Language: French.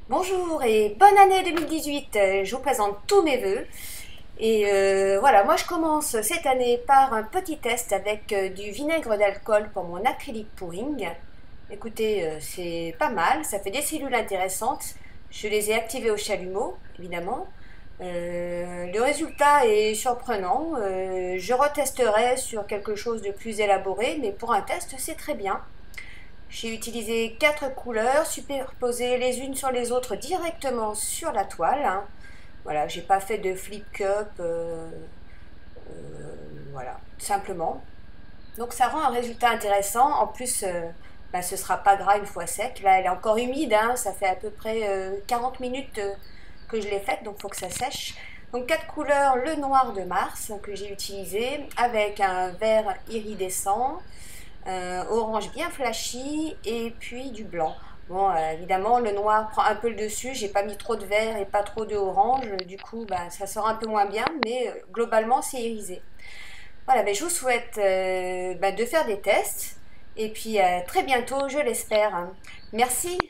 Bonjour et bonne année 2018. Je vous présente tous mes vœux. Et voilà, moi je commence cette année par un petit test avec du vinaigre d'alcool pour mon acrylique pouring. Écoutez, c'est pas mal, ça fait des cellules intéressantes. Je les ai activées au chalumeau, évidemment. Le résultat est surprenant. Je retesterai sur quelque chose de plus élaboré, mais pour un test, c'est très bien. J'ai utilisé 4 couleurs superposées les unes sur les autres directement sur la toile, hein. Voilà, j'ai pas fait de flip cup, voilà, simplement. Donc ça rend un résultat intéressant. En plus, ce sera pas gras une fois sec. Là, elle est encore humide, hein. Ça fait à peu près 40 minutes que je l'ai faite, donc il faut que ça sèche. Donc 4 couleurs, le noir de Mars que j'ai utilisé avec un vert iridescent, orange bien flashy et puis du blanc. Bon, évidemment, le noir prend un peu le dessus. J'ai pas mis trop de vert et pas trop de orange. Du coup, ça sort un peu moins bien, mais globalement, c'est irisé. Voilà, je vous souhaite de faire des tests et puis à très bientôt, je l'espère. Merci.